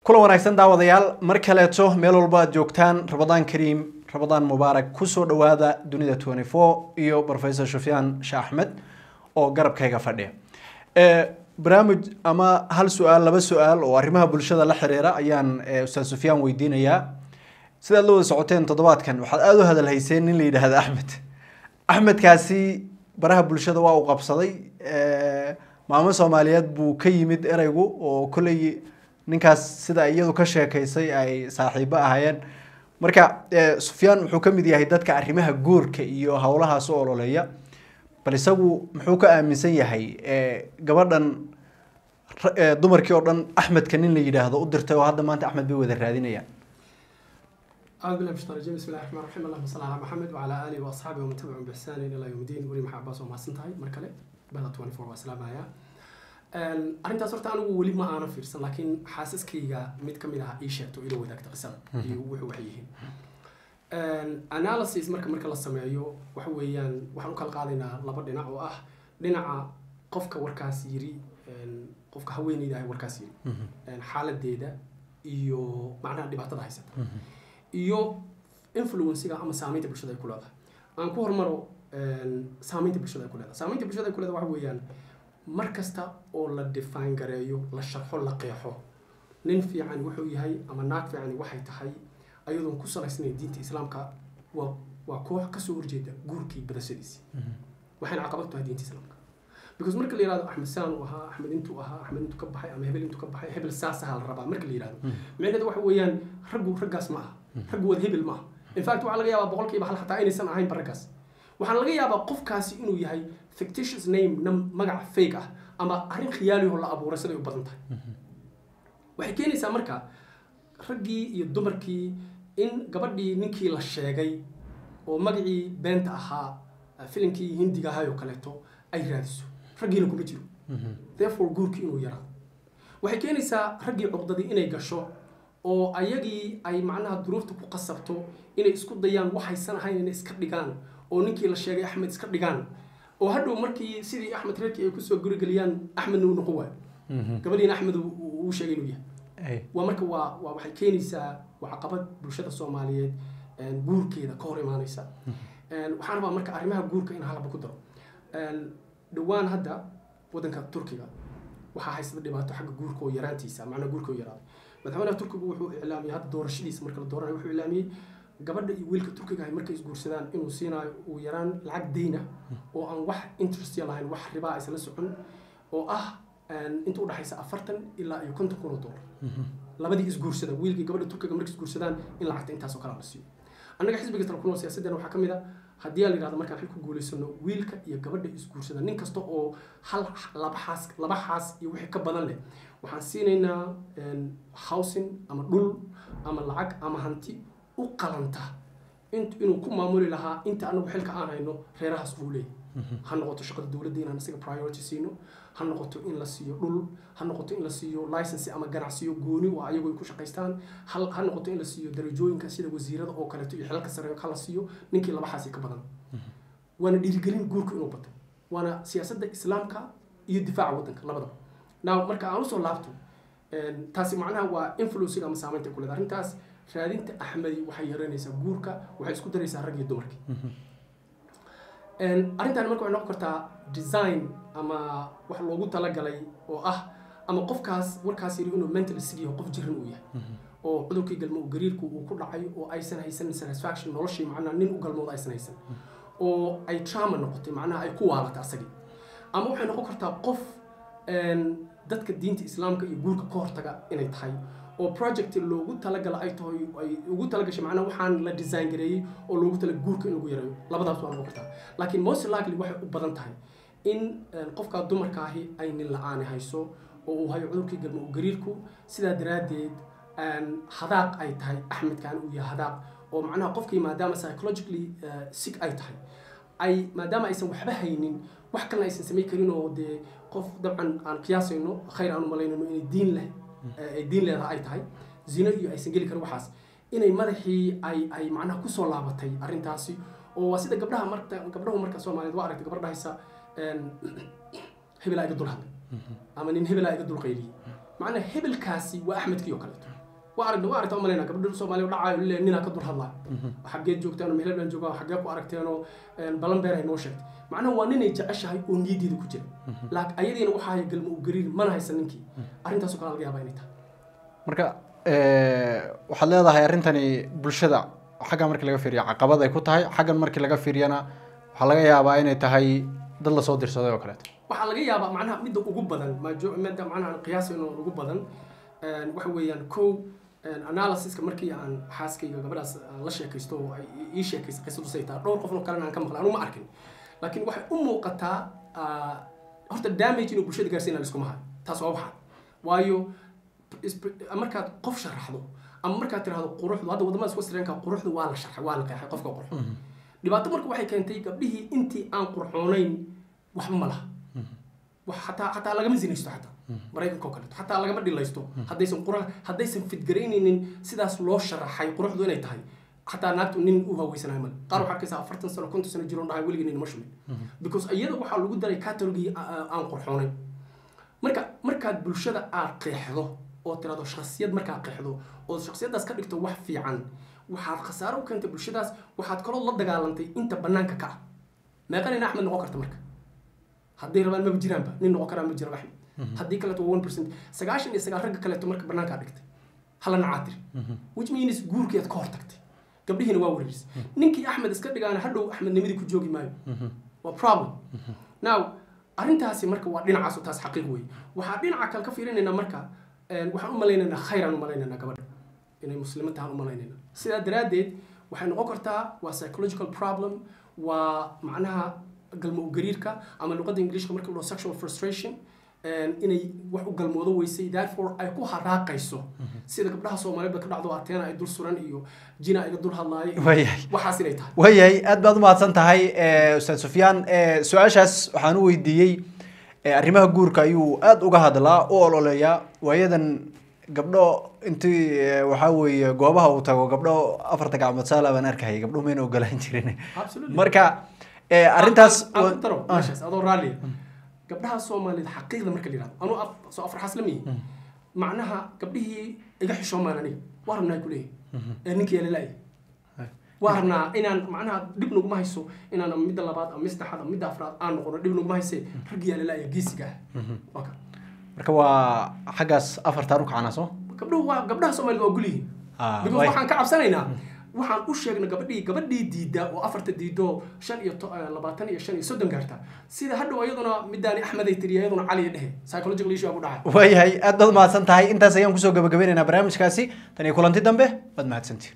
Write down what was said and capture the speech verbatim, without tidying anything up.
كل wanaagsan daawadayaal mar kale to meel walba joogtaan Ramadaan Kariim Ramadaan Mubaarak ku soo dhawaada dunida twenty-four iyo Professor Sufyaan Sheekh Ahmed oo garabkayga fadhiya ee barnaamij ama hal su'aal laba su'aal oo arrimaha bulshada la xiriira ayaan Ustaad Sufyaan weydiinayaa sida loo socoteen toddobaadkan waxaad aad u hadalhayseen in la yiraahdo Ahmed Ahmed kaasi baraha bulshada waa uu qabsaday ee maamo Soomaaliyeed buu ka yimid eraygu oo kulay ninkaas sida iyadu ka sheekaysay ay saaxiibo ahaayeen marka Sufyaan wuxuu ka mid yahay dadka arrimaha guurka iyo hawlahaas oo ololeeya bal isagu muxuu ka aaminsan yahay ee gabadhan dumarkii oo dhan Ahmed kan in la yiraahdo u dirtay oo hadda maanta Ahmed bay wada raadinayaan أعوذ بالله من الشيطان الرجيم بسم الله الرحمن الرحيم اللهم صل على محمد وعلى آله وأصحابه ومن تبعهم بإحسان إلى يوم الدين ولي محباس وما سنتهاي مركله بهذا twenty-four وسلام عليها أرنت صرت أنا ولي ما أنا فيرس لكن حاسس كيجا ميت كمينها إيش تو إلى وذاك تقسم يوح وحيه analysis مركب مركب السماعيو وحويان وحنو كل قاعدنا لبردنا أو أه لنا قفك وركاسيري قفك هويني ده وركاسيري حالة ديدا iyo macnaha dhibaatada haysata iyo influence-ga ama saameynta bulshada ay ku leedahay aan ku hormaro saameynta bulshada ay ku leedahay saameynta bulshada ay ku leedahay waxa weeyaan mar kasta oo la define gareeyo la sharxo la qeexo nin fiican wuxuu yahay ama naag fiican waxay tahay ayadoo ku salaysnay diinta islaamka waa waa koox ka soo horjeeda guurkii badashadiisa waxaan caqabad tahay diinta islaamka because marka la yiraahdo Ahmed Saan waha Ahmed intu aha Ahmed intu ka baxay ama Hebel intu ka baxay Hebel saasa hal raba marka la yiraahdo macnaheedu waxa weeyaan raggu raggaas ma aha raggu wad Hebel ma aha in fact waxa laga yaabaa boqolkiiba hal xataa inaysan ahayn baragaas waxa laga yaabaa qofkaasi inuu yahay fictitious name magac fake ah ama arrin khiyaali oo la abuuray sida ay u badan tahay waxay keenaysaa marka raggii iyo dumarkii in gabadhii ninkii la sheegay oo magacii beenta ahaa filimkii hindiga ahaa oo kaleeto ay raadiso raggiina kuma jiro therefore guurkii inuu yaraa waxay keenaysaa raggii cuqdadii inay gasho oo ayagii ay macnaha duruufta ku qasabto inay isku dayaan waxaysan ahayn inay iska dhigaan oo ninkii la sheegay Ahmed iska dhigaan oo hadhow markii sidii Ahmed reerkii ay ku soo guri galiyaan Ahmed uu noqon waay gabadhiina Ahmed uu sheegay inuu yahay waa marka waa waa waxay keenaysaa waa caqabad bulshada Soomaaliyeed een guurkeeda ka hor imaanaysa een waxaan rabaa marka arrimaha guurka in halba ku daro een dhawaan hadda wadanka Turkiga waxa haysata dhibaato xagga guurka oo yaraantiisa macna guurka oo yaraaday madaxweynaha Turkiga wuxuu iclaamiyay hadda doorashadiisa marka la dooranayo wuxuu iclaamiyay gabadha iyo wiilka Turkiga ay markay isguursadaan inuu siinayo uu yaraan lacag deyn ah oo aan wax interest lahayn wax riba ay isla socon oo ah inta u dhaxaysa afartan ilaa iyo konton kun oo dollar labadii isguursada wiilkii gabadha Turkiga markay isguursadaan in lacagta intaas oo kala la siiyo annaga xisbiga talkuno siyaasaddan waxa kamid ah hadii la yiraahdo markaan xil ku guuleysano wiilka iyo gabadha isguursada nin kasta oo hal laba xaas laba xaas iyo wixii ka badan leh waxaan siinaynaa housing ama dhul ama lacag ama hanti u qalanta inuu ku maamuli lahaa inta anagu xilka aan hayno reerahaas uu leeyahay ha noqoto shaqada dawladda inaan isaga priority siino ha noqoto in la siiyo dhul ha noqoto in la siiyo license ama ganacsiyo gooni oo ayagu ku shaqeystaan ha noqoto in la siiyo darajooyinka sida wasiirada oo kale iyo xilalka sare oo kala siiyo ninkii laba xaasi ka badan wana dhiirigelin guurka inuu bato wana siyaasadda islaamka iyo difaaca wadanka labadaba now marka aan soo laabto taasi macnaha waa influence ama saameynta ku leedahay arintaas raadinta Ahmedi waxay yareynaysaa guurka waxay isku daraysaa rag iyo dumarkii een arintan marka waxay noqon kartaa design ama wax loogu talagalay oo ah ama qofkaas warkaas yiri inuu mental sick yahay qof jiran uu yahay oo cudurkii galmo uu gariirku uu ku dhacay oo aysan haysan satisfaction noloshii macnaha nin u galmoodo aysan haysan oo ay trauma noqotay macnaha ay ku waalata asagii ama waxay noqon kartaa qof een dadka diinta islaamka iyo guurka ka hortaga inay tahay oo project loogu talagalay ay tahay ay ugu talagashay macnaha waxaan la design gareeyay oo loogu talagalay guurka in lagu yareeyo labadaas waa noqon kartaa laakiin most likely waxay u badan tahay in qofka dumarka ahi ay nin la'aan hayso oo uu hayo cudurkii galmo uu gariirku sida daraadeed aan hadaaq ay tahay Ahmed kan uu yahay hadaaq oo macnaha qofkii maadaama psychologically sick ay tahay ay maadaama aysan waxba haynin wax kale aysan sameey karin oo de qof dabcan aan qiyaasayno khayr aan u malaynayno inay diin leh ay diin leedahay ay tahay zina iyo aysan gali karin waxaas inay madaxii ay ay macnaha ku soo laabatay arintaasi oo sida gabdhaha marka gabdhahu marka Soomaaliyeed waa aragtay gabadha haysa een hebel ay dul hadlay ama nin hebel ay dul qayliyay macnaha hebelkaasi waa Ahmed kiyo kale وأرد وأرد أمر لنا قبل الصومالي ولا اللي إننا كدر هلا حقيت جوكتانو مهلا بن جوكا حقيقة وأركتانو بلان بيره نوشت معناه وانين يجأش هاي ونيدي ذو كجرا لكن أيدين وحاي قلم وقرير ما نهاي سننكي أرنتا سكان الجيا بينتها marka waxaad leedahay arrintani bulshada xagga markii laga fiiriyo caqabad ay ku tahay xaggan markii laga fiiriyana waxa laga yaabaa inay tahay dad la soo dirsaday oo kale waxa laga yaabaa macnaha mid ugu badan ma joo mid macnaha qiyaas inuu ugu badan een waxa weeyaan ko analysis-ka markii aan xaaskayga gabadhaas la sheekaysto ay ii sheekaysay qisadu saytaa dhowr qof oo kale aan ka maqlaan uma arkin laakiin waxay u muuqataa horta damage inuu bulshada gaarsiinaa isku mahay taas waa waxa waayo markaad qof sharaxdo ama markaad tiraahdo quruxdu hadda wadamada isku sireenka quruxdu waa la sharxay waa la qeexay qofka qurux dhibaato marka waxay keentay gabdhihii intii aan qurxoonayn waxba ma laha wax xataa xataa lagama zinaysto xataa maraykanka oo kale xataa lagama dhilaysto haddaysan qurux haddaysan fidgareynaynin sidaas loo sharaxay quruxdu inay tahay xataa naagtu nin u haweysanayo mal qaar waxaa kaysaa afartan sano konton sano jiroon dhahay weligii nin ma shumin because iyada waxaa lagu daray catalogii aan qurxoonayn marka markaad bulshada aad qeexdo oo tirado shakhsiyad markaa qeexdo oo shakhsiyadaas ka dhigto wax fiican waxaad khasaaro u keentay bulshadaas waxaad kaloo la dagaalantay inta banaanka ka ah meeqan in axmed noqon karta marka haddii rabaan ma jiraanba nin noqon karaa ma jiro axmed haddii kaleeto one percent sagaashan iyo sagaal ragga kaleeto marka banaankaa dhigtay hala nacaatir which means guurkeed ka hortagtay gabdhihiina waa wareeris ninkii axmed iska dhigaana hadhow axmednimadii ku joogi maayo waa problem now arrintaasi marka waa dhinacaas taas xaqiiq wey waxaa dhinaca kale ka fiirinaynaa marka waxaan u malaynaynaa khayran u malaynaynaa gabadha inay muslimiin tahay u malaynaynaa sidaa daraaddeed waxay noqon kartaa waa psychological problem waa macnaha galmo u gariirka ama luqadda ingiriishka marka loo sexual frustration inay wax u galmoodo weysay therefore ay ku haraaqayso sida gabdhaha Soomaaliyeed ka dhacdo ateena ay dul suran iyo jina ay dul hadlaayeen waxaas inay tahay wayahay aad baad u mahadsan tahay ustaad Sufyaan su'aashaas waxaan u weydiiyay arrimaha guurka ayuu aad uga hadlaa oo ololeeya waayadan gabdho intii waxa weeye goobaha uu tago gabdho afarta gacmood salaaban arkay gabdho meen oo galaan jireen marka arrintaas adoo raali gabdhaha Soomaaliyeed xaqiiqda marka la yiraahdo anu soo afar xaslami macnaha gabdhihii iga xishoomaan aniga warnaa ku leeyahay ninkii la laayay warna inaan macnaha dib nagu ma hayso inaan mid labaad ama saddexaad ama mid afraad aan noqono dib nagu ma haysay ragiya la laayay geesiga waka marka waa xagaas afartaan u kacanaso gabdhuhu waa gabdhaha Soomaaliyeed waa gulihiin because waxaan ka cabsanaynaa waxaan u sheegnay gabadhii gabadhii diida oo afarta diido shan iyo labaatan iyo shan iyo soddon gaarta sida hadhow iyaduna midaani axmed ay tiriyo iyaduna cali dhahay psychological issue ku dhacay wayahay aad baad mahadsan tahay intaas ayaan kusoo gabagabaynaynaa barnaamijkaasi tan iyo kulanti dambe baad mahadsantiin